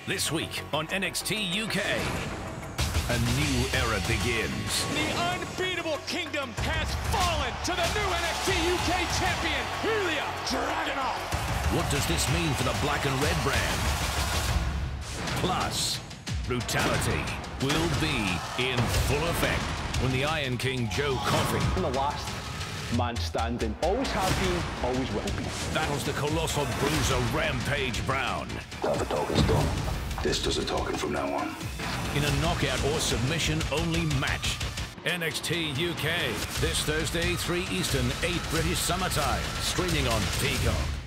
This week on NXT UK, a new era begins. The unbeatable kingdom has fallen to the new NXT UK champion, Ilja Dragunov. What does this mean for the black and red brand? Plus, brutality will be in full effect when the Iron King Joe Coffey, the last man standing, always have been, always will be, battles the colossal bruiser Rampage Brown. Now the talking's done. This does the talking from now on. In a knockout or submission-only match. NXT UK, this Thursday, 3 Eastern, 8 British summertime, streaming on Peacock.